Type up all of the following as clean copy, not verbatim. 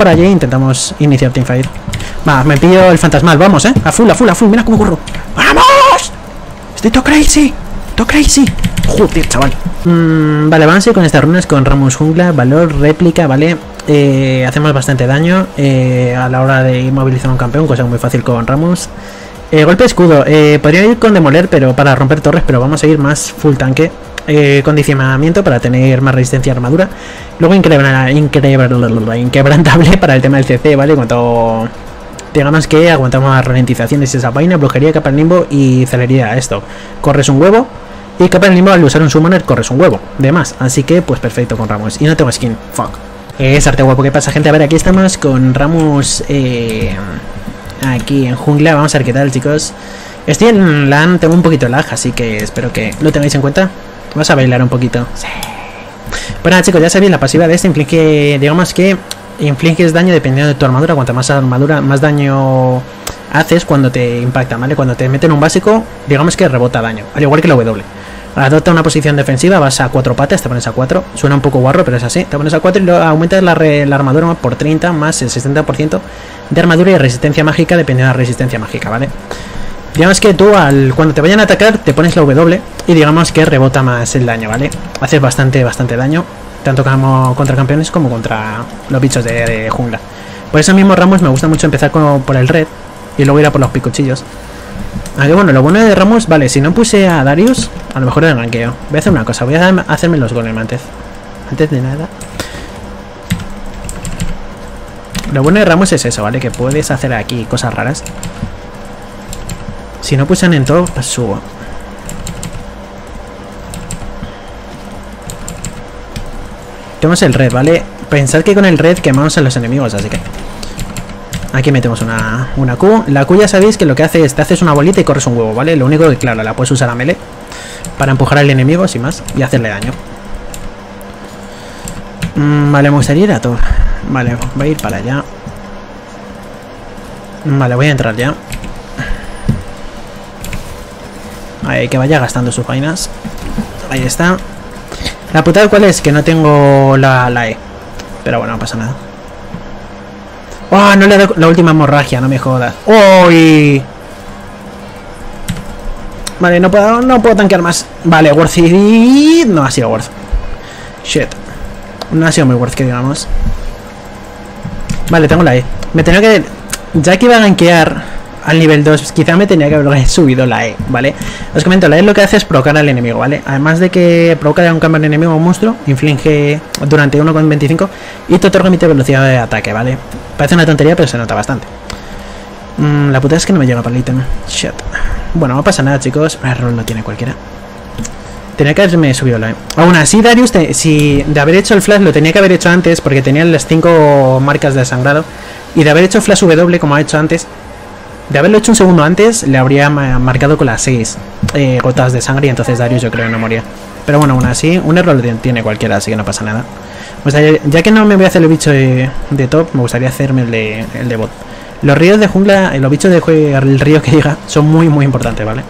por allí e intentamos iniciar teamfight. Va, me pillo el fantasmal, vamos, a full, mira cómo corro. ¡Vamos! Estoy todo crazy, joder, chaval. Vale, vamos a ir con estas runas con Rammus jungla, valor, réplica, vale. Hacemos bastante daño a la hora de inmovilizar a un campeón, cosa muy fácil con Rammus. Golpe escudo, podría ir con demoler pero para romper torres, pero vamos a ir más full tanque. Condicionamiento para tener más resistencia a armadura. Luego inquebrantable para el tema del CC, ¿vale? Cuanto digamos que aguantamos ralentizaciones, esa vaina, brujería, capa del limbo y celeridad. Esto, corres un huevo. Y capa del limbo al usar un summoner corres un huevo de más. Así que pues perfecto con Rammus. Y no tengo skin, fuck. Es arte guapo, ¿qué pasa, gente? A ver, aquí estamos con Rammus aquí en jungla. Vamos a ver qué tal, chicos. Estoy en LAN, tengo un poquito de lag, así que espero que lo tengáis en cuenta. Vamos a bailar un poquito. Sí. Pues nada, chicos, ya sabéis, la pasiva de este inflige, digamos que infliges daño dependiendo de tu armadura. Cuanta más armadura, más daño haces cuando te impacta, ¿vale? Cuando te meten un básico, digamos que rebota daño, al igual que la W. Adopta una posición defensiva, vas a 4 patas, te pones a 4. Suena un poco guarro, pero es así. Te pones a 4 y luego aumentas la armadura por 30 más el 60% de armadura y resistencia mágica dependiendo de la resistencia mágica, ¿vale? Digamos que tú cuando te vayan a atacar te pones la W y digamos que rebota más el daño, ¿vale? Haces bastante daño, tanto como contra campeones como contra los bichos de jungla. Por eso mismo Rammus me gusta mucho empezar por el red y luego ir a por los picuchillos. Aunque bueno, lo bueno de Rammus, vale, si no puse a Darius, a lo mejor era ganqueo. Voy a hacer una cosa, voy a hacerme los golem antes de nada. Lo bueno de Rammus es eso, ¿vale? Que puedes hacer aquí cosas raras. Si no pulsan en todo, pues subo. Tenemos el red, ¿vale? Pensad que con el red quemamos a los enemigos, así que... Aquí metemos una Q. La Q ya sabéis que lo que hace es te haces una bolita y corres un huevo, ¿vale? Lo único que, claro, la puedes usar a melee para empujar al enemigo, sin más, y hacerle daño. Vale, me gustaría ir a todo. Vale, voy a ir para allá. Vale, voy a entrar ya. Ahí, que vaya gastando sus vainas. Ahí está. La putada cuál es, que no tengo la E. Pero bueno, no pasa nada. ¡Oh! No le he dado la última hemorragia, no me jodas. ¡Uy! Vale, no puedo tanquear más. Vale, worth it. No ha sido worth. Shit. No ha sido muy worth, que digamos. Vale, tengo la E. Me tenía que... Ya que iba a gankear al nivel 2, quizá me tenía que haber subido la E, ¿vale? Os comento, la E lo que hace es provocar al enemigo, ¿vale? Además de que provoca a un campeón enemigo o un monstruo, inflige durante 1,25 y te otorga mitad velocidad de ataque, ¿vale? Parece una tontería, pero se nota bastante. La puta es que no me llega para el ítem. Shit. Bueno, no pasa nada, chicos. El rol lo tiene cualquiera. Tenía que haberme subido la E. Aún así, Darius, si de haber hecho el flash, lo tenía que haber hecho antes, porque tenía las 5 marcas de sangrado. Y de haber hecho flash W, como ha hecho antes, de haberlo hecho un segundo antes, le habría marcado con las 6 gotas de sangre y entonces Darius yo creo que no moría. Pero bueno, aún así, un error lo tiene cualquiera, así que no pasa nada. Pues ya que no me voy a hacer el bicho de top, me gustaría hacerme el de bot. Los ríos de jungla, los bichos del río que diga, son muy importantes, ¿vale?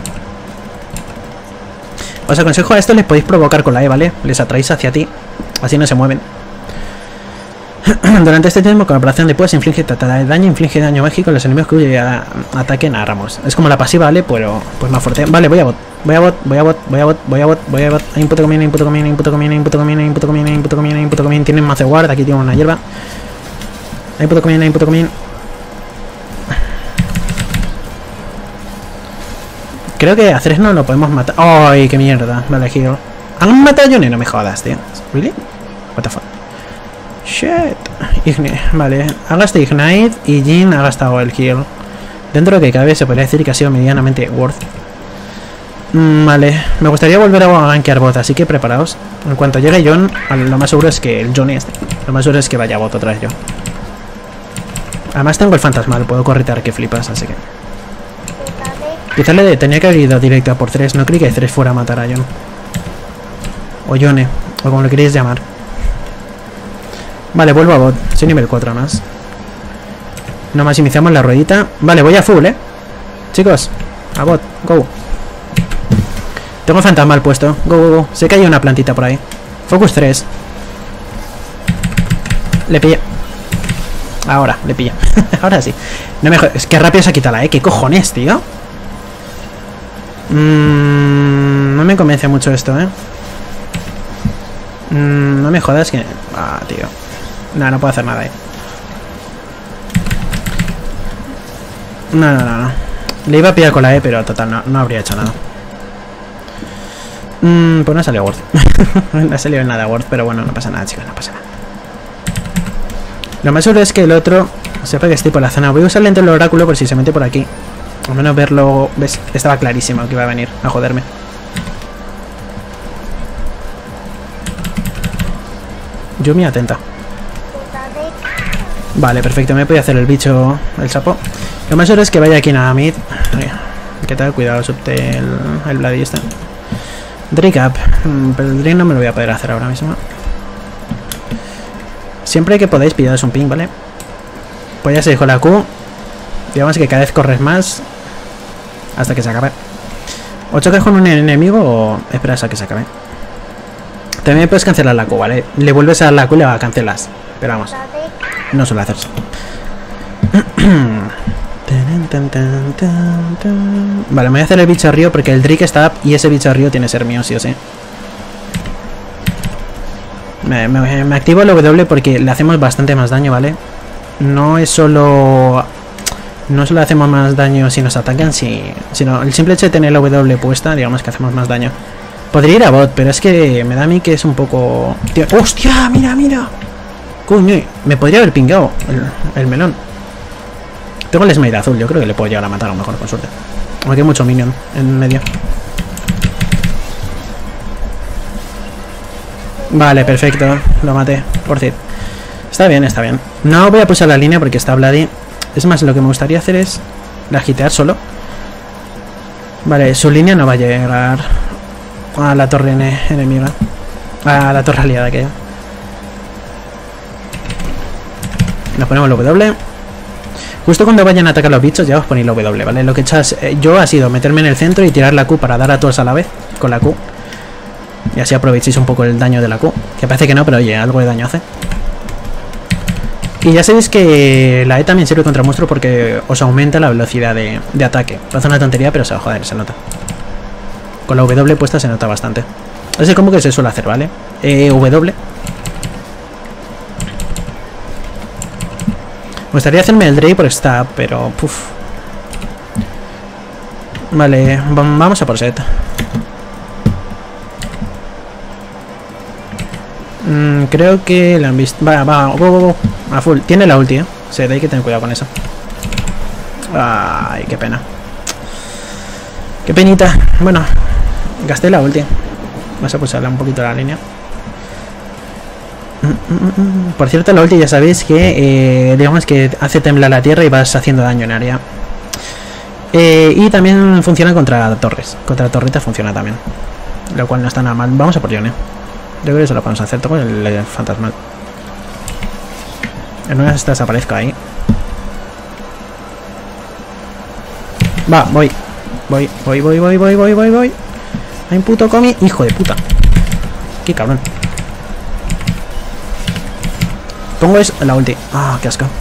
Os aconsejo a esto, les podéis provocar con la E, ¿vale? Les atraéis hacia ti, así no se mueven. Durante este tiempo, con la operación de pues inflige daño, inflige daño mágico a los enemigos que ataquen a Rammus. Es como la pasiva, ¿vale? Pero pues más fuerte. Vale, voy a bot. Hay input comín. Tienen mazo guard, aquí tiene una hierba. Hay input comín. Creo que a 3 no lo podemos matar. ¡Ay, qué mierda! Me he elegido. ¿Han matado a Johnny? No me jodas, tío. ¿Really? What the fuck? Shit. Vale, ha gastado Ignite y Jhin ha gastado el heal. Dentro de lo que cabe se podría decir que ha sido medianamente worth. Vale, me gustaría volver a gankear bot, así que preparaos. En cuanto llegue John, lo más seguro es que el Johnny lo más seguro es que vaya a bot otra vez yo. Además tengo el fantasmal, puedo corretear que flipas, así que... Quizás le tenía que haber ido directo a por 3, no creí que 3 fuera a matar a John. O Yone, o como lo queréis llamar. Vale, vuelvo a bot. Soy nivel 4 más. No más iniciamos la ruedita. Vale, voy a full, chicos, a bot, go. Tengo fantasmal puesto. Go. Sé que hay una plantita por ahí. Focus 3. Le pillé. Ahora, le pillo. Ahora sí. No me es que rápido se ha quitado la ¿Qué cojones, tío? No me convence mucho esto, no me jodas que... Ah, tío. No, no puedo hacer nada ahí. No. Le iba a pillar con la pero total, no habría hecho nada. Pues no ha salido Worth. No ha salido nada Worth, pero bueno, no pasa nada, chicos, no pasa nada. Lo más seguro es que el otro sepa que estoy por la zona. Voy a usar lento el oráculo por si se mete por aquí. Al menos verlo... ¿Ves? Estaba clarísimo que iba a venir a joderme. Yumi, atenta. Vale, perfecto. Me voy a hacer el bicho, el sapo. Lo más seguro es que vaya aquí nada mid. ¿Qué tal? Cuidado, subte el Bloody este. Drake up. Pero el Drake no me lo voy a poder hacer ahora mismo. Siempre que podáis pillaros un ping, ¿vale? Pues ya se dijo la Q. Digamos que cada vez corres más hasta que se acabe. O chocas con un enemigo o esperas a que se acabe. También puedes cancelar la Q, ¿vale? Le vuelves a dar la Q y la cancelas. Pero vamos, no suele hacerse. Vale, me voy a hacer el bicho río porque el Drake está up y ese bicho río tiene que ser mío, sí o sí. Me activo el W porque le hacemos bastante más daño, ¿vale? No es solo... No solo hacemos más daño si nos atacan, sino el simple hecho de tener la W puesta, digamos que hacemos más daño. Podría ir a bot, pero es que me da a mí que es un poco... Tío, ¡hostia! ¡Mira! Coño, me podría haber pingado el melón. Tengo el smite azul, yo creo que le puedo llegar a matar a lo mejor, con suerte. Aunque hay mucho minion en medio. Vale, perfecto. Lo maté. Por cierto. Está bien. No voy a pulsar la línea porque está Bloody. Es más, lo que me gustaría hacer es la hitear solo. Vale, su línea no va a llegar a la torre enemiga. A la torre aliada que... Nos ponemos el W. Justo cuando vayan a atacar los bichos ya os ponéis el W, ¿vale? Lo que he hecho yo ha sido meterme en el centro y tirar la Q para dar a todos a la vez con la Q. Y así aprovechéis un poco el daño de la Q. Que parece que no, pero oye, algo de daño hace. Y ya sabéis que la E también sirve contra monstruos porque os aumenta la velocidad de ataque. Parece una tontería, pero joder, se nota. Con la W puesta se nota bastante. Es el combo que se suele hacer, ¿vale? W. Me gustaría hacerme el Drake por stab, pero... Puf. Vale, vamos a por set. Creo que la han visto. Va, go. A full. Tiene la ulti, Sí, hay que tener cuidado con eso. Ay, qué pena. Qué penita. Bueno, gasté la ulti. Vamos a pulsarla un poquito la línea. Por cierto, la ulti ya sabéis que digamos que hace temblar la tierra y vas haciendo daño en área. Y también funciona contra torres. Contra torretas funciona también. Lo cual no está nada mal. Vamos a por Yone. Yo creo que eso lo podemos hacer. Tengo el fantasmal. En una de estas aparezco ahí. Va, voy. Voy. Hay un puto comi. Hijo de puta. Qué cabrón. Pongo es la ulti. Ah, qué asco.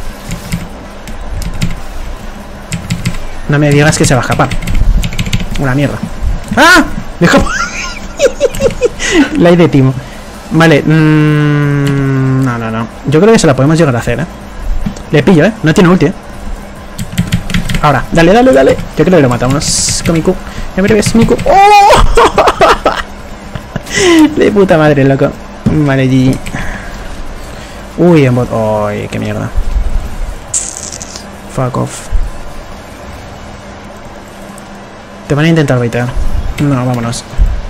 No me digas que se va a escapar. Una mierda. ¡Ah! ¡Me escapo! La hay de Timo. Vale. No. Yo creo que se la podemos llegar a hacer, Le pillo, No tiene ulti, Ahora. Dale. Yo creo que lo matamos con Miku. Ya me ves, Miku. ¡Oh! De puta madre, loco. Vale, GG. Uy, en bot. Uy, qué mierda. Fuck off. Te van a intentar baitear. No, vámonos.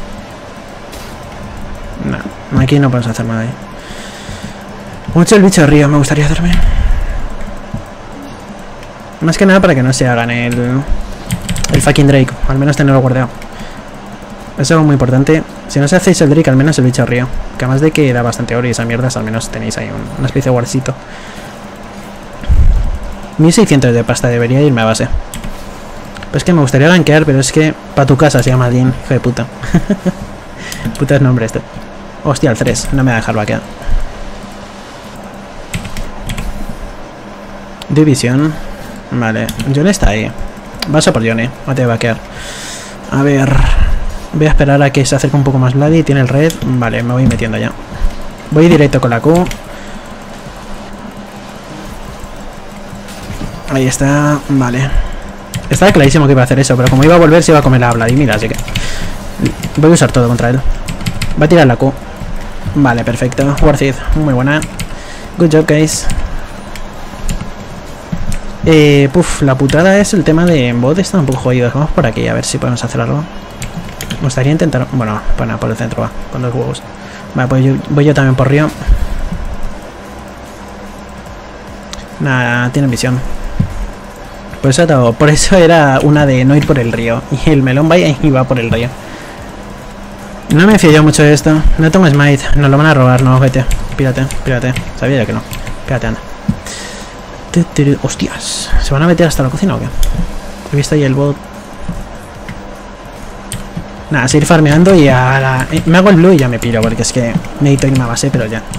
No, aquí no podemos hacer nada ahí. Mucho el bicho de río, me gustaría hacerme. Más que nada para que no se hagan el fucking Drake. Al menos tenerlo guardado. Eso es algo muy importante. Si no se hacéis el Drake, al menos el bicho de río. Que además de que da bastante oro y esas mierdas, al menos tenéis ahí una especie de guardcito. 1600 de pasta, debería irme a base. Pues que me gustaría gankear, pero es que pa' tu casa se llama Dean, hijo de puta. Putas nombre este. Hostia, el 3, no me va a dejar vaquear. División. Vale, Johnny está ahí. Vas a por Johnny, no te va a quedar. A ver. Voy a esperar a que se acerque un poco más Vladi. Tiene el red. Vale, me voy metiendo ya. Voy directo con la Q. Ahí está. Vale. Estaba clarísimo que iba a hacer eso, pero como iba a volver se iba a comer la Vladimir, así que voy a usar todo contra él. Va a tirar la Q. Vale, perfecto. Worth it. Muy buena. Good job, guys. La putada es el tema de bot. Está un poco jodido. Vamos por aquí a ver si podemos hacer algo. Me gustaría intentar... Bueno, por el centro va. Con los huevos. Vale, pues voy yo también por Río. Nada, tienen visión. Por eso era una de no ir por el río. Y el melón vaya y va por el río. No me fío yo mucho de esto. No tengo smite. Nos lo van a robar. No, vete. Pírate, pírate. Sabía yo que no. Pírate, anda. Hostias. ¿Se van a meter hasta la cocina o qué? He visto ahí el bot. Nada, seguir farmeando y a la... me hago el blue y ya me piro. Porque es que necesito irme a base, pero ya.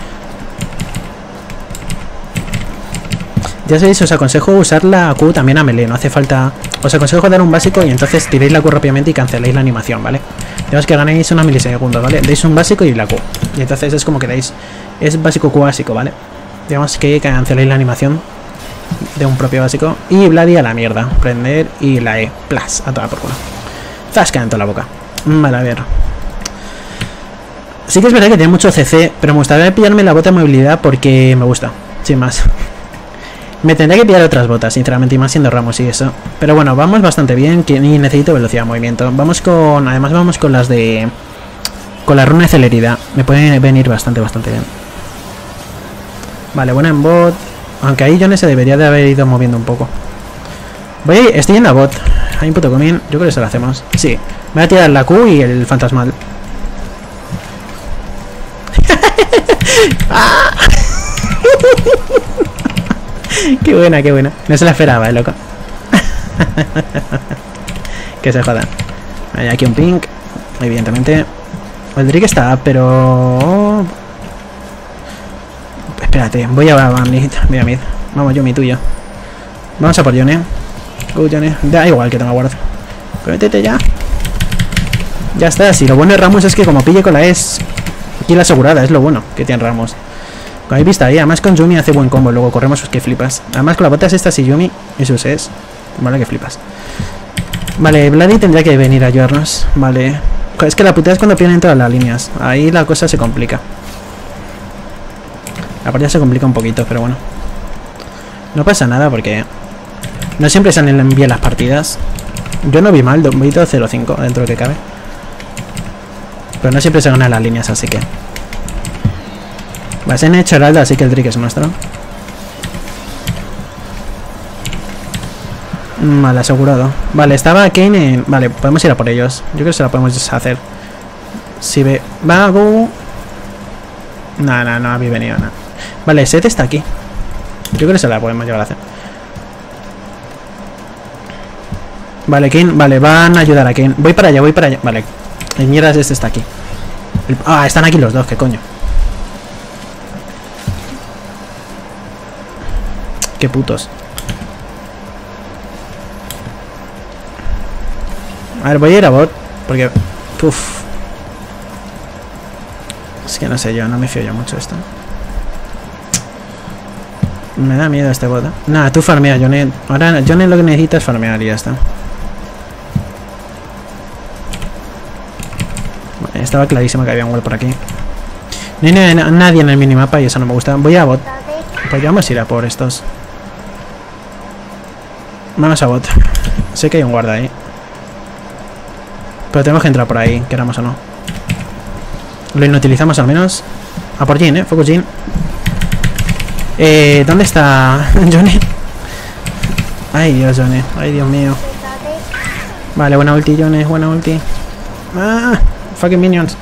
Ya sabéis, os aconsejo usar la Q también a melee, no hace falta... Os aconsejo dar un básico y entonces tiréis la Q rápidamente y canceléis la animación, ¿vale? Digamos que ganéis unos milisegundos, ¿vale? Deis un básico y la Q. Y entonces es como que dais... Es básico Q básico, ¿vale? Digamos que canceléis la animación de un propio básico. Y Vladi a la mierda. Prender y la E. Plus, a toda por culo. Zasca en toda la boca. Vale, a ver. Sí que es verdad que tiene mucho CC, pero me gustaría pillarme la bota de movilidad porque me gusta. Sin más. Me tendría que pillar otras botas, sinceramente, y más siendo Ramos y eso. Pero bueno, vamos bastante bien y necesito velocidad de movimiento. Vamos con... Además vamos con las de... Con la runa de celeridad. Me puede venir bastante bien. Vale, buena en bot. Aunque ahí Johnny se debería de haber ido moviendo un poco. Estoy en la bot. Hay un puto comín. Yo creo que se lo hacemos. Sí. Voy a tirar la Q y el fantasmal. ¡Ah! Qué buena, qué buena. No se la esperaba, loco. Que se jodan. Hay aquí un pink. Evidentemente. El Drake está, pero... Espérate, voy a mid. Voy a mid. Vamos, yo, mi tuyo. Vamos a por Johnny. Johnny. Da igual que tenga guard. Métete ya. Ya está. Si lo bueno de Ramos es que como pille con la es... Aquí la asegurada, es lo bueno que tiene Ramos. Como habéis visto ahí, además con Yumi hace buen combo. Luego corremos sus que flipas. Además con las botas estas y Yumi y sus es. Vale, que flipas. Vale, Vladi tendría que venir a ayudarnos. Vale. Es que la putada es cuando pierden todas las líneas. Ahí la cosa se complica. La partida se complica un poquito, pero bueno. No pasa nada porque no siempre salen bien las partidas. Yo no vi mal, voy 2-0-5 dentro de lo que cabe. Pero no siempre se ganan las líneas, así que... Va a ser en Heraldo, así que el trick es nuestro. Vale, asegurado. Vale, estaba Kane en... Vale, podemos ir a por ellos. Yo creo que se la podemos deshacer. Si ve... Va, go. No había venido nada. Vale, Seth está aquí. Yo creo que se la podemos llevar a hacer. Vale, Kane. Vale, van a ayudar a Kane. Voy para allá. Vale. El mierdas este está aquí. Están aquí los dos, qué coño. Qué putos. A ver, voy a ir a bot. Porque... Uff. Es que no sé yo, no me fío yo mucho de esto. Me da miedo este bot. Nada, tú farmea, Johnny. Ahora Johnny lo que necesita es farmear y ya está. Vale, estaba clarísimo que había un wall por aquí. No hay nadie en el minimapa y eso no me gusta. Voy a bot. Pues ya vamos a ir a por estos. Vamos a bot. Sé que hay un guarda ahí. Pero tenemos que entrar por ahí, queramos o no. Lo inutilizamos al menos. A por Jin, focus Jin. ¿Dónde está Johnny? Ay, Dios, Johnny. Ay, Dios mío. Vale, buena ulti, Johnny. Buena ulti. Ah, fucking minions.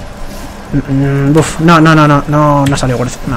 Uf, no salió worth. No.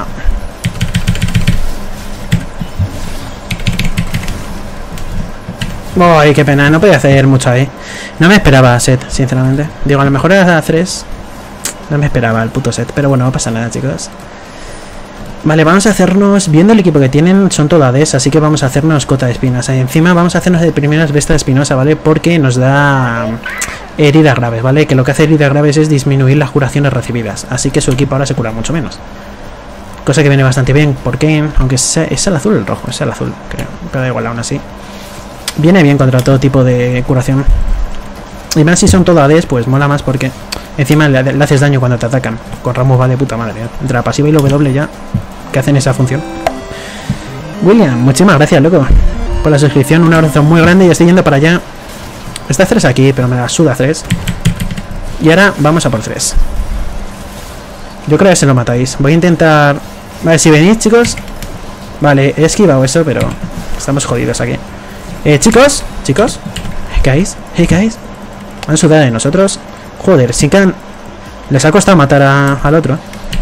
Ay, qué pena, no podía hacer mucho ahí. No me esperaba set, sinceramente. Digo, a lo mejor era 3. No me esperaba el puto set, pero bueno, no pasa nada, chicos. Vale, vamos a hacernos... Viendo el equipo que tienen, son todo ADs, así que vamos a hacernos cota de espinas. Ahí encima vamos a hacernos de primeras besta espinosa, ¿vale? Porque nos da heridas graves, ¿vale? Que lo que hace heridas graves es disminuir las curaciones recibidas. Así que su equipo ahora se cura mucho menos. Cosa que viene bastante bien, porque... Aunque es el azul o el rojo, es el azul, creo. Pero da igual, aún así. Viene bien contra todo tipo de curación. Y más si son todo ADs, pues mola más porque... Encima le haces daño cuando te atacan. Con Ramos va de puta madre, ¿eh? Entre la pasiva y la W ya... Que hacen esa función. William, muchísimas gracias, loco, por la suscripción. Un abrazo muy grande y estoy yendo para allá. Está 3 aquí, pero me la suda 3. Y ahora vamos a por 3. Yo creo que se lo matáis. Voy a intentar... Vale, si venís, chicos. Vale, he esquivado eso, pero estamos jodidos aquí. Chicos. Hey, guys. Han sudado de nosotros. Joder, sí que han... Les ha costado matar al otro.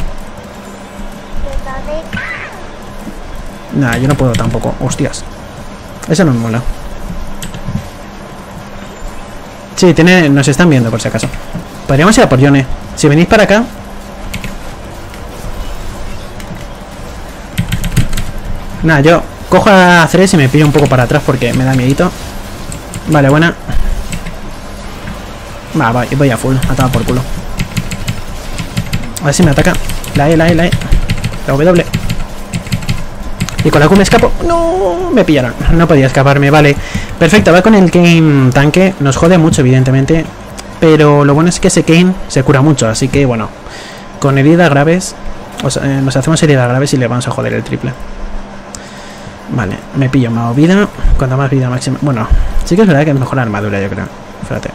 Nah, yo no puedo tampoco. Hostias. Eso no me mola. Sí, nos están viendo por si acaso. Podríamos ir a por Yone. Si venís para acá. Nah, yo cojo a 3 y me pillo un poco para atrás porque me da miedito. Vale, buena. Va, voy a full. Atado por culo. A ver si me ataca. La E. La W. Y con la Q me escapo. No, me pillaron. No podía escaparme, vale. Perfecto, va con el Kane tanque. Nos jode mucho, evidentemente. Pero lo bueno es que ese Kane se cura mucho. Así que, bueno, con heridas graves, nos hacemos heridas graves y le vamos a joder el triple. Vale, me pillo más vida. Cuanto más vida máxima. Bueno, sí que es verdad que es mejor la armadura, yo creo. Fíjate.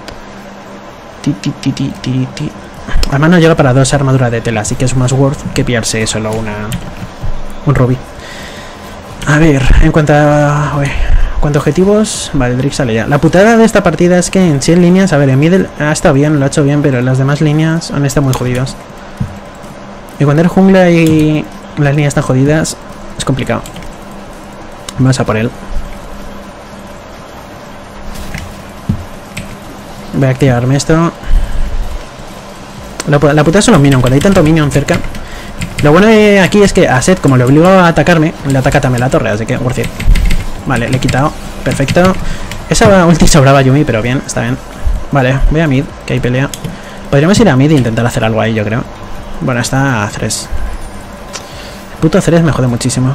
Además no llega para 2 armaduras de tela. Así que es más worth que pillarse solo un rubí. A ver, en cuanto a objetivos... Vale, Drake sale ya. La putada de esta partida es que en 100 líneas... A ver, en middle ha estado bien, lo ha hecho bien, pero en las demás líneas han estado muy jodidos. Y cuando eres jungla y las líneas están jodidas, es complicado. Vamos a por él. Voy a activarme esto. La putada son los minions. Cuando hay tanto minion cerca... Lo bueno de aquí es que a Seth, como le obligo a atacarme, le ataca también la torre, así que worth it. Vale, le he quitado. Perfecto. Esa ulti sobraba a Yumi, pero bien, está bien. Vale, voy a mid, que hay pelea. Podríamos ir a mid e intentar hacer algo ahí, yo creo. Bueno, está a 3. El puto 3 me jode muchísimo.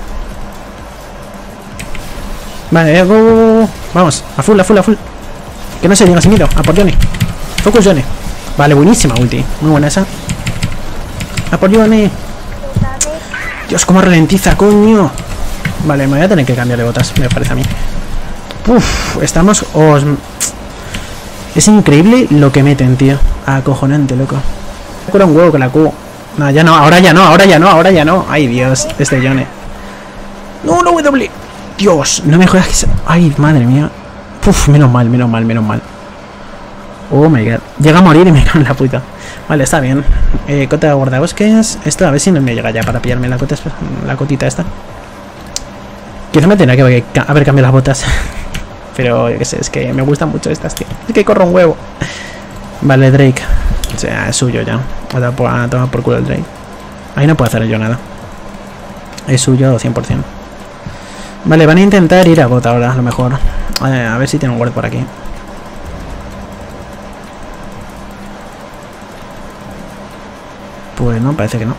Vale, go. Vamos, a full. Que no se diga sin miedo, a por Yone. Focus Yone. Vale, buenísima ulti. Muy buena esa. ¡A por Yone! Dios, cómo ralentiza, coño. Vale, me voy a tener que cambiar de botas, me parece a mí. Uf, estamos... Es increíble lo que meten, tío. Acojonante, loco. Cura un huevo con la Q. No, ya no, ahora ya no. Ay, Dios, este Yone. No, W. Dios, no me jodas que... Ay, madre mía. Uf, menos mal. Oh my god. Llega a morir y me cago en la puta. Vale, está bien. Cota de guardabosques. Esto a ver si no me llega ya para pillarme la cotita esta. Quizá me tendría que haber cambiado las botas. Pero yo qué sé, es que me gustan mucho estas, tío. Es que corro un huevo. Vale, Drake. O sea, es suyo ya. A tomar por culo el Drake. Ahí no puedo hacer yo nada. Es suyo 100%. Vale, van a intentar ir a bot ahora, a lo mejor. A ver si tiene un ward por aquí. Pues no, parece que no.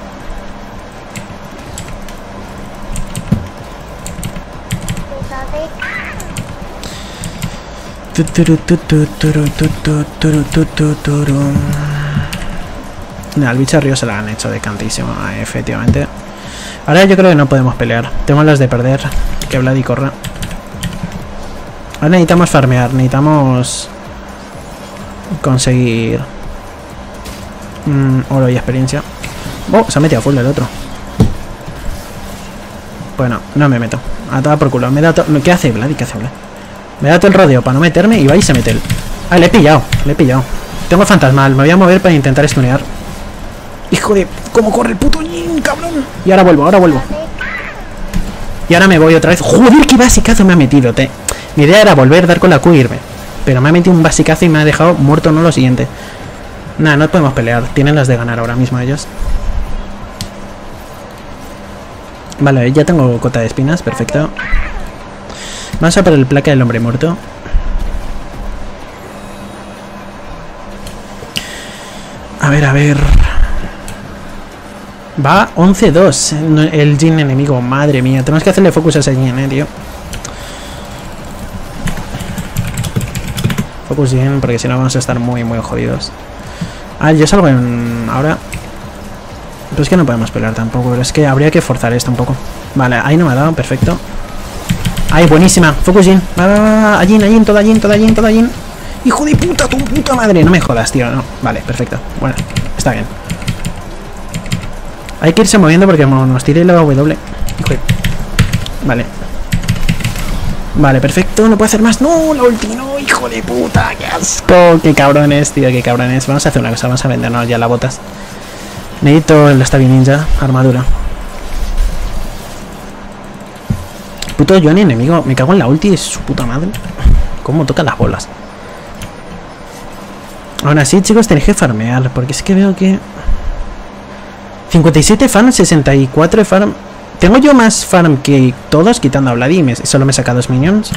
Al bicharrío se la han hecho de cantísimo, efectivamente. Ahora yo creo que no podemos pelear. Tenemos las de perder. Que Vlad y corra. Ahora necesitamos farmear. Necesitamos conseguir oro y experiencia. Oh, se ha metido a full el otro. Bueno, no me meto. A toda por culo. Me da ¿Qué hace Vlad? ¿Qué hace Vlad? Me da todo el rodeo para no meterme y va y se mete él. Ah, le he pillado. Tengo fantasmal. Me voy a mover para intentar stunear. Hijo de... ¿Cómo corre el puto Jin, cabrón? Y ahora vuelvo. Y ahora me voy otra vez. Joder, qué basicazo me ha metido, Mi idea era volver, dar con la Q y irme. Pero me ha metido un basicazo y me ha dejado muerto, no lo siguiente. Nada, no podemos pelear. Tienen las de ganar ahora mismo ellos. Vale, ya tengo cota de espinas, perfecto. Vamos a por el placa del hombre muerto. A ver, a ver. Va 11-2 el Jin enemigo, madre mía. Tenemos que hacerle focus a ese Jin, tío. Focus Jin, porque si no vamos a estar muy, muy jodidos. Ah, yo salgo en... ahora. Pero es que no podemos pelear tampoco, pero es que habría que forzar esto un poco. Vale, ahí no me ha dado, perfecto. Ahí, buenísima. Focus Jin. Va, va, va. A Jin, a Jin, toda Jin, toda Jin, toda Jin. Hijo de puta, tu puta madre. No me jodas, tío. No. Vale, perfecto. Bueno, está bien. Hay que irse moviendo porque nos tire la W. Hijo de... Vale. Vale, perfecto. No puedo hacer más. No, la ulti, no, hijo de puta. Qué asco. Qué cabrones, tío. Qué cabrones. Vamos a hacer una cosa. Vamos a vendernos ya las botas. Necesito el Stabby Ninja. Armadura. Puto Johnny enemigo. Me cago en la ulti de su puta madre. Cómo tocan las bolas. Aún así, chicos, tenéis que farmear. Porque es que veo que... 57 farm, 64 farm. Tengo yo más farm que todos, quitando a Vladi. Solo me saca 2 minions.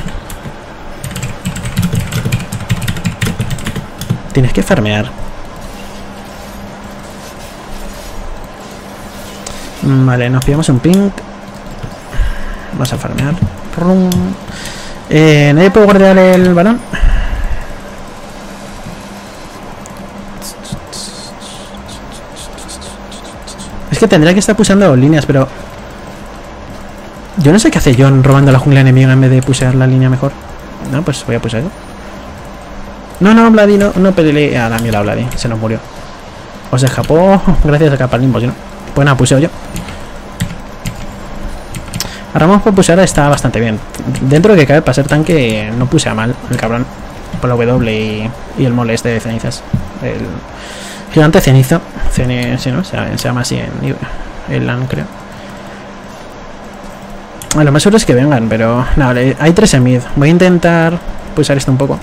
Tienes que farmear. Vale, nos pillamos un ping. Vamos a farmear. ¿Nadie puede guardar el balón? Es que tendría que estar pusheando líneas, pero... Yo no sé qué hace John robando la jungla enemiga en vez de pushear la línea mejor. No, pues voy a pushear. No, no, Vladi, no peleé a la mierda, Vladi. Se nos murió. O se escapó gracias a Capa Limbo, si no. Pues nada, puseo yo. Ahora vamos por pushear, está bastante bien. Dentro de que cabe, para ser tanque, no pusea mal el cabrón. Por la W y el mole este de cenizas. El gigante cenizo. Sí, ¿no? Se llama así en el LAN, creo. Lo más seguro es que vengan, pero... No, hay 3 en mid. Voy a intentar pulsar esto un poco.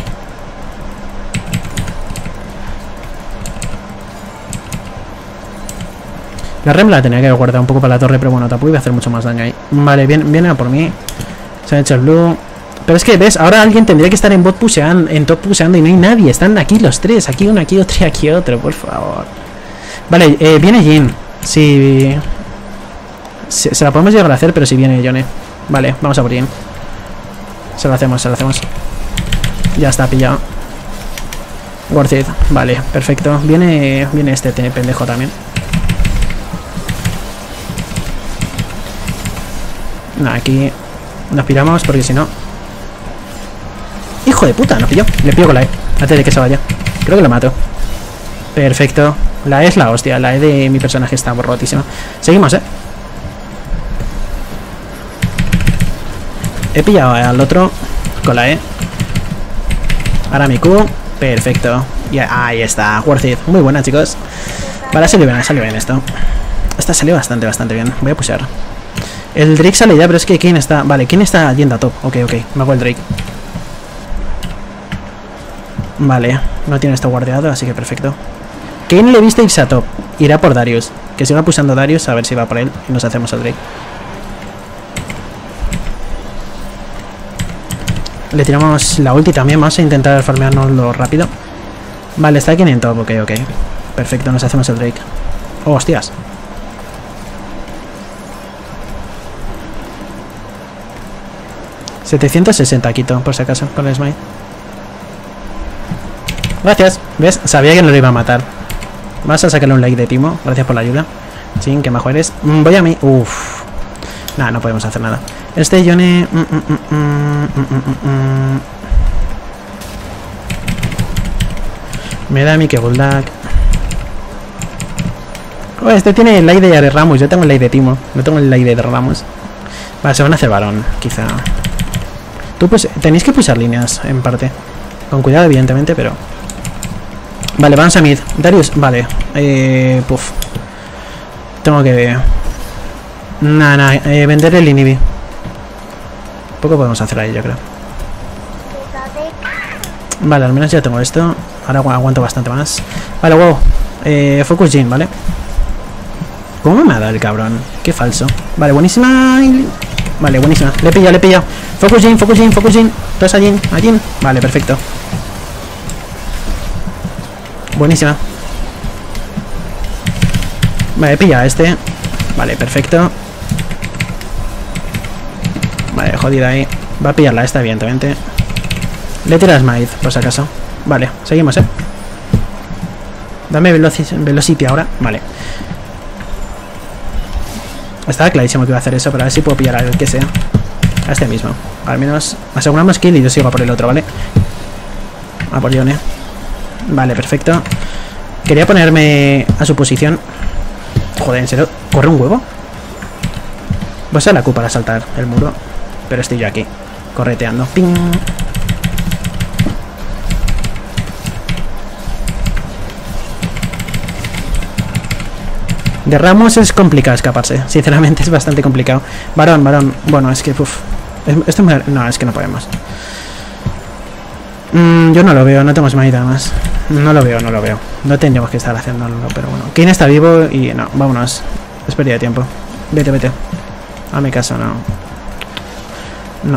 La rem la tenía que guardar un poco para la torre, pero bueno, tampoco iba a hacer mucho más daño ahí. Vale, viene a por mí. Se ha hecho el blue. Pero es que, ¿ves? Ahora alguien tendría que estar en bot pusheando, en top pusheando y no hay nadie. Están aquí los 3. Aquí uno, aquí otro y aquí otro, por favor. Vale, viene Jin. Sí. Se la podemos llegar a hacer, pero si viene Yone. Vale, vamos a por Jin. Se lo hacemos, se lo hacemos. Ya está pillado. Worth it. Vale, perfecto. Viene este pendejo también. Nah, aquí nos piramos porque si no... ¡Hijo de puta! Nos pilló. Le pillo con la E. Antes de que se vaya. Creo que lo mato. Perfecto. La E es la hostia. La E de mi personaje está rotísima. Seguimos, He pillado al otro con la E. Ahora mi Q. Perfecto. Y ahí está. Worth it. Muy buena, chicos. Vale, salió bien esto. Esta salió bastante bien. Voy a pushar. El Drake sale ya, pero es que ¿quién está? Vale, ¿quién está yendo a top? Ok, me hago el Drake. Vale, no tiene esto guardeado, así que perfecto. ¿Quién le viste irse a top? Irá por Darius. Que siga pulsando Darius, a ver si va por él. Y nos hacemos el Drake. Le tiramos la ulti también, vamos a intentar farmeárnoslo rápido. Vale, está aquí en top, ok. Perfecto, nos hacemos el Drake. Oh, hostias. $760 quito, por si acaso, con el smite. Gracias. ¿Ves? Sabía que no lo iba a matar. Vas a sacarle un like de Timo. Gracias por la ayuda. Sí, que majo eres. Voy a mí. Uff. Nada, no podemos hacer nada. Este Yone... Me da a mí que Goldak. Oh, este tiene el like de Ramos. Yo tengo el like de Timo. No tengo el like de Ramos. Vale, se van a hacer varón, quizá. Tú pues tenéis que pulsar líneas en parte. Con cuidado, evidentemente, pero... Vale, vamos a mid. Darius, vale. Puff. Tengo que... vender el inhibi. Poco podemos hacer ahí, yo creo. Vale, al menos ya tengo esto. Ahora aguanto bastante más. Vale, wow. Focus Jin, ¿vale? ¿Cómo me ha dado el cabrón? Qué falso. Vale, buenísima. Vale, buenísima. Le he pillado, le he pillado. Focus Jin, focus Jin, focus Jin. Todos a Jin, a Jin. Vale, perfecto. Buenísima. Vale, he pillado a este. Vale, perfecto. Vale, jodida ahí. Va a pillarla esta, evidentemente. Le tiras maíz, por si acaso. Vale, seguimos, Dame velocity ahora. Vale. Estaba clarísimo que iba a hacer eso, pero a ver si puedo pillar al que sea. A este mismo. Al menos aseguramos kill y yo sigo a por el otro, ¿vale? A por Yone. Vale, perfecto. Quería ponerme a su posición. Joder, ¿en serio? ¿Corre un huevo? Voy a usar la Q para saltar el muro. Pero estoy yo aquí, correteando. ¡Ping! De Ramos es complicado escaparse. Sinceramente es bastante complicado. Varón, varón. Bueno, es que... Uf. Esto es muy... No, es que no podemos. Yo no lo veo, no tengo manita además. No lo veo, no lo veo. No tendríamos que estar haciéndolo, pero bueno. Kane está vivo y no, vámonos. Es pérdida de tiempo. Vete, vete. A mi caso, no. No.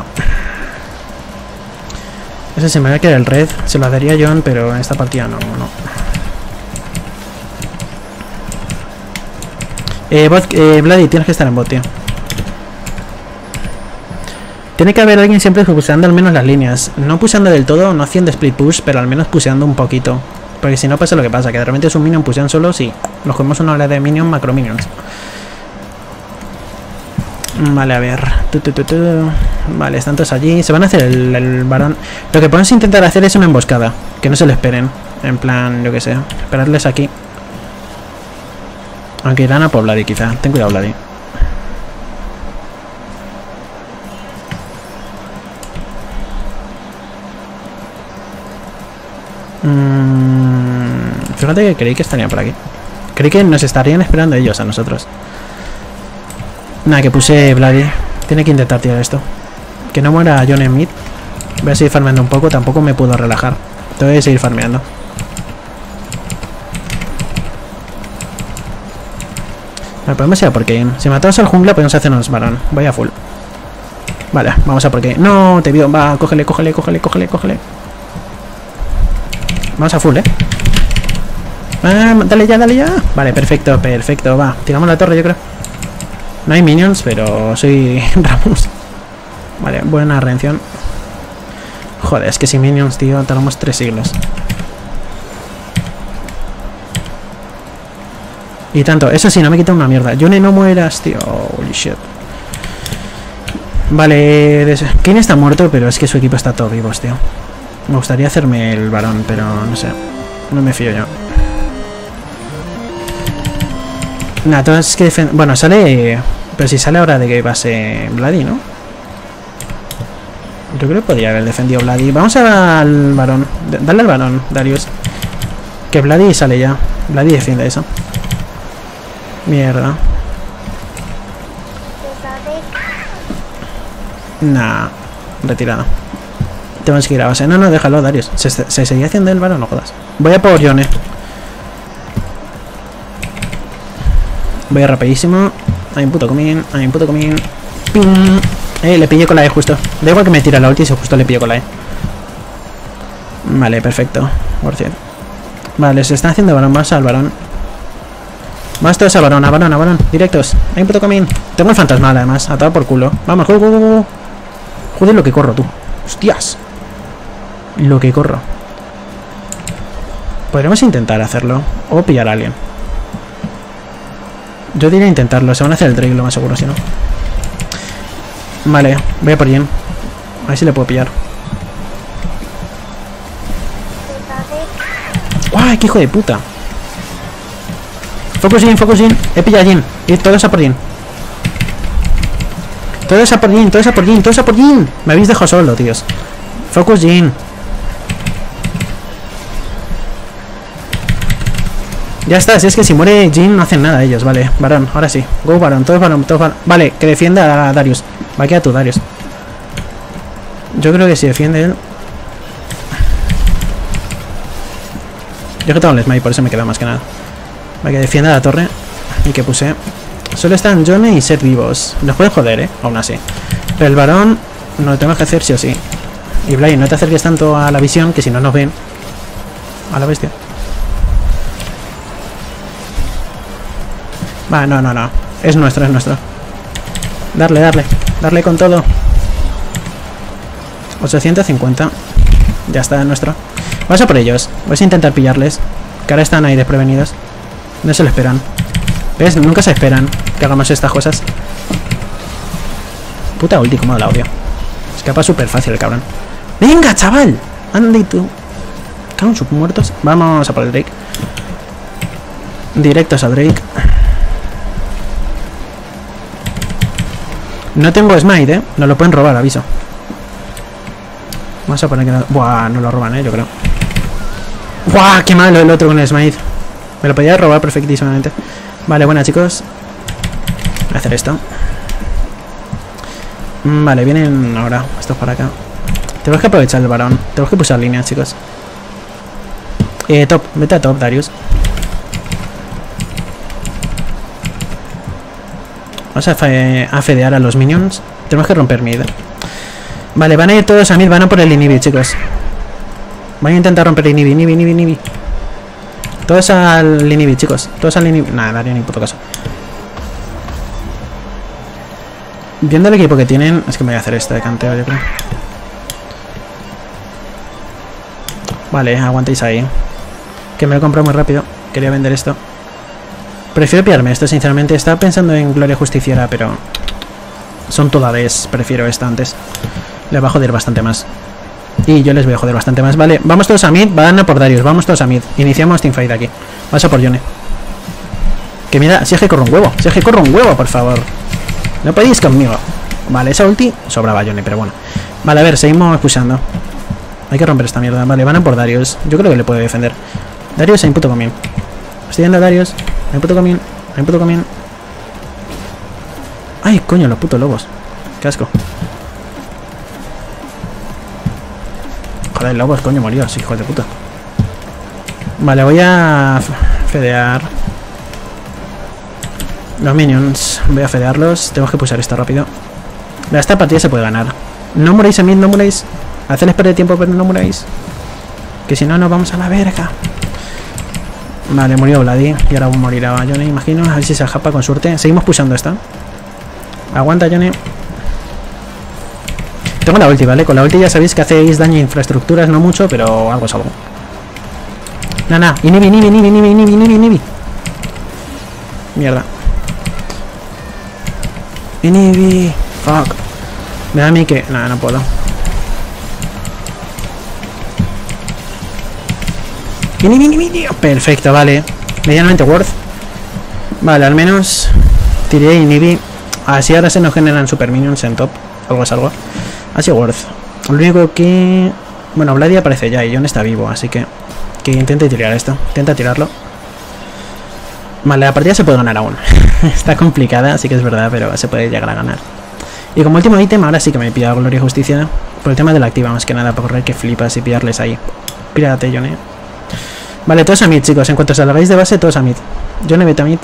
Ese se me va a quedar el red. Se lo daría John, pero en esta partida no. Vladi, tienes que estar en bot, tío. Tiene que haber alguien siempre puseando al menos las líneas. No puseando del todo, no haciendo split push, pero al menos puseando un poquito. Porque si no pasa lo que pasa, que de repente es un minion pusean solo, sí. Nos cogemos una ola de minion, macro minions. Vale, a ver. Vale, están todos allí. Se van a hacer el varón. Lo que podemos intentar hacer es una emboscada. Que no se lo esperen. En plan, yo que sé. Esperarles aquí. Aunque irán a por Vladi, quizá. Ten cuidado, Vladi. Fíjate que creí que estarían por aquí. Creí que nos estarían esperando ellos a nosotros. Nada, que puse Vladi. Tiene que intentar tirar esto. Que no muera John en mid. Voy a seguir farmeando un poco. Tampoco me puedo relajar. Tengo que seguir farmeando. Vale, podemos ir a por Kane. Si matamos al jungla podemos hacernos varón. Voy a full. Vale, vamos a por Kane. No, te vio. Va, cógele, cógele, cógele, cógele, cógele. Vamos a full, Ah, dale ya, dale ya. Vale, perfecto, perfecto. Va, tiramos la torre, yo creo. No hay minions, pero soy Ramos. Vale, buena redención. Joder, es que sin minions, tío, tardamos 3 siglos. Y tanto, eso sí, no me quita una mierda. Yone, no mueras, tío. Holy shit. Vale, Kane está muerto, pero es que su equipo está todo vivos, tío. Me gustaría hacerme el varón, pero no sé. No me fío yo. Nada, entonces que bueno, sale... Pero si sale ahora de que pase Vladi, ¿no? Yo creo que podría haber defendido Vladi. Vamos al varón. Dale al varón, Darius. Que Vladi sale ya. Vladi defiende eso. Mierda. Nah. Retirada. Tenemos que ir a base. No, no, déjalo, Darius. ¿Se seguía haciendo el varón? No jodas. Voy a por Yone. Voy a rapidísimo. Hay un puto comín. Hay un puto comín. ¡Ping! Le pillé con la E justo. Da igual que me tira la ulti si justo le pillo con la E. Vale, perfecto. Por cierto. Vale, se están haciendo varón. Vamos al varón. Vamos todos a varón, a varón, a varón. Directos. Hay un puto comín. Tengo el fantasmal además. Atado por culo. Vamos, juego. Joder, lo que corro, tú. Hostias. Lo que corro. Podríamos intentar hacerlo. O pillar a alguien. Yo diría intentarlo. Se van a hacer el Drake, lo más seguro, si no. Vale, voy a por Jin. A ver si le puedo pillar. ¡Guay, qué hijo de puta! Focus Jin, focus Jin. He pillado a Jin. Y todos a por Jin. Todos a por Jin, todos a por Jin, todos a por Jin. Me habéis dejado solo, tíos. Focus Jin. Ya está, si es que si muere Jin no hacen nada ellos, vale. Varón, ahora sí. Go varón, todos varón, todos varón. Vale, que defienda a Darius. Va a quedar tú, Darius. Yo creo que si defiende él. Yo que tengo el smite, por eso me queda más que nada. Va, que defienda la torre. Y que puse. Solo están Johnny y Seth vivos. Nos pueden joder, aún así. Pero el varón no lo tenemos que hacer sí o sí. Y Blay, no te acerques tanto a la visión, que si no nos ven. A la bestia. Va, no. Es nuestro, es nuestro. Darle con todo. 850. Ya está, es nuestro. Vamos a por ellos. Voy a intentar pillarles. Que ahora están ahí desprevenidos. No se lo esperan. ¿Ves? Nunca se esperan que hagamos estas cosas. Puta ulti, como la odio. Escapa súper fácil el cabrón. ¡Venga, chaval! Anda y tú. Cago en sus muertos. Vamos a por el Drake. Directos a Drake. No tengo smite, no lo pueden robar, aviso. Vamos a poner que no... Buah, no lo roban, yo creo. Buah, qué malo el otro con el smite. Me lo podía robar perfectísimamente. Vale, bueno, chicos. Voy a hacer esto. Vale, vienen ahora. Estos para acá. Tenemos que aprovechar el varón. Tenemos que pulsar líneas, chicos. Top, vete a top, Darius. Vamos a fedear a los minions. Tenemos que romper mid. Vale, van a ir todos a mid, van a por el inhibi, chicos. Van a intentar romper el inhibi. Todos al inhibi, chicos. Todos al inhibi. Nada, daría ni puto caso. Viendo el equipo que tienen... Es que me voy a hacer esto de canteo, yo creo. Vale, aguantéis ahí. Que me lo he comprado muy rápido. Quería vender esto. Prefiero pillarme esto, sinceramente. Estaba pensando en Gloria Justiciera, pero... Son todas. Prefiero esta antes. Les va a joder bastante más. Y yo les voy a joder bastante más. Vale, vamos todos a mid. Van a por Darius. Vamos todos a mid. Iniciamos teamfight aquí. Vamos a por Yone. Que mira, si es que corro un huevo. Si es que corro un huevo, por favor. No podéis conmigo. Vale, esa ulti sobraba Yone, pero bueno. Vale, a ver, seguimos pushando. Hay que romper esta mierda. Vale, van a por Darius. Yo creo que le puedo defender. Darius hay un puto comín. Estoy viendo a Darius. Hay un puto comín. Hay un puto comín. Ay, coño, los putos lobos. Qué asco. Joder, lobos, coño, moridos, hijos de puta. Vale, voy a fedear los minions. Voy a fedearlos. Tenemos que pulsar esto rápido. Esta partida se puede ganar. No muráis a mí, no muráis. Hacerles perder tiempo, pero no muráis. Que si no, nos vamos a la verga. Vale, murió Vladi. Y ahora morirá Johnny, imagino. A ver si se japa con suerte. Seguimos pulsando esta. Aguanta, Johnny. Tengo la ulti, ¿vale? Con la ulti ya sabéis que hacéis daño a infraestructuras, no mucho, pero algo es algo. Nada, inhibi. Mierda. Inhibi. Fuck. Me da a mí que... Nada, no puedo. Inhibi. Perfecto, vale. Medianamente worth. Vale, al menos tiré inhibi. Así ahora se nos generan super minions en top. Algo es algo. Así worth. Lo único que... Bueno, Vladi aparece ya y John está vivo, así que intente tirar esto. Intenta tirarlo. Vale, la partida se puede ganar aún. Está complicada, así que es verdad, pero se puede llegar a ganar. Y como último ítem, ahora sí que me he pillado Gloria y Justicia. Por el tema de la activa, más que nada, para correr que flipas y pillarles ahí. Pírate, John. Vale, todos a mid, chicos. En cuanto salgáis de base, todos a mid. John, vete a mid.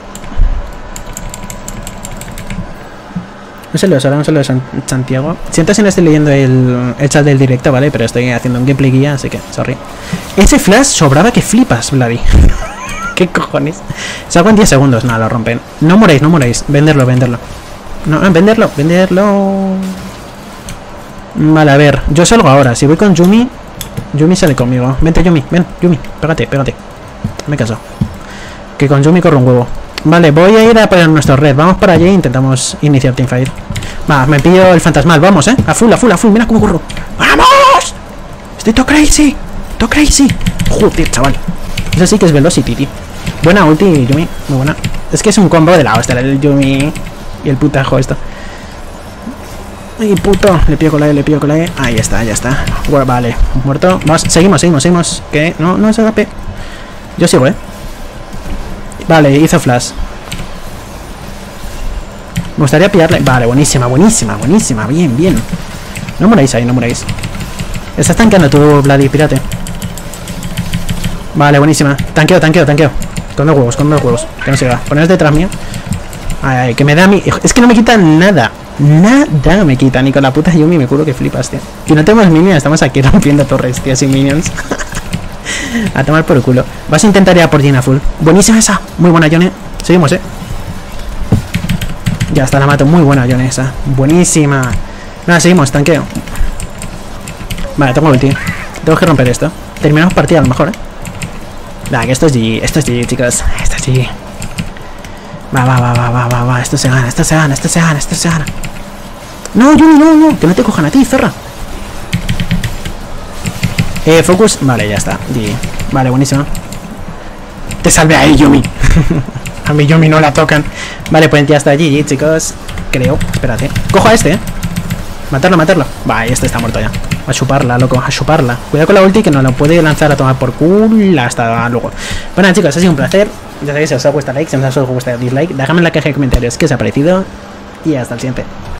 No se lo de Santiago. Siento si no estoy leyendo el chat del directo, ¿vale? Pero estoy haciendo un gameplay guía, así que, sorry. Ese flash sobraba que flipas, Vladi. ¿Qué cojones? Salgo en 10 segundos. Nada, lo rompen. No moréis. Venderlo. No, venderlo. Vale, a ver. Yo salgo ahora. Si voy con Yumi, Yumi sale conmigo. Vente, Yumi. Ven, Yumi. Pégate. Me caso. Que con Yumi corro un huevo. Vale, voy a ir a poner nuestro red. Vamos para allí e intentamos iniciar teamfight. Va, me pillo el fantasmal. Vamos, a full. Mira cómo corro. ¡Vamos! Estoy todo crazy. Joder, chaval. Eso sí que es velocity, tío. Buena ulti, Yumi. Muy buena. Es que es un combo de la hostia, el Yumi y el putajo esto. Ay, puto. Le pillo con la E. Ahí está. Bueno, vale. Muerto. Vamos, seguimos. Que no se agape. Yo sigo, Vale, hizo flash. Me gustaría pillarle. Vale, buenísima. Bien. No moráis ahí, Estás tanqueando tú, Vladi, pírate. Vale, buenísima. Tanqueo. Con dos huevos. Que no siga. Poneros detrás mío. Ay, que me da a mí. Es que no me quitan nada. Nada me quita. Ni con la puta Yumi me curo que flipas, tío. Y no tenemos minions. Estamos aquí rompiendo torres, tío, sin minions. A tomar por el culo. Vas a intentar ir a por Gina full. Buenísima esa. Muy buena, Yone. Seguimos, Ya está, la mato. Muy buena, Yone, esa. Buenísima. Nada, seguimos. Tanqueo. Vale, tengo ulti. Tengo que romper esto. Terminamos partida a lo mejor, Nada, que esto es GG. Esto es GG, chicos. Esto es GG. Va. Esto se gana, esto se gana, esto se gana, esto se gana. No, Yumi, no. Que no te cojan a ti, zorra. Focus. Vale, ya está. GG. Vale, buenísimo. Te salve ahí, Yumi. A mi Yumi no la tocan. Vale, pues ya está GG, chicos. Creo. Espérate. Cojo a este, Matarlo. Va, este está muerto ya. A chuparla, loco, a chuparla. Cuidado con la ulti que nos lo puede lanzar a tomar por culo. Hasta luego. Bueno, chicos, ha sido un placer. Ya sabéis, si os ha gustado like, si os ha gustado dislike, déjame en la caja de comentarios qué os ha parecido. Y hasta el siguiente.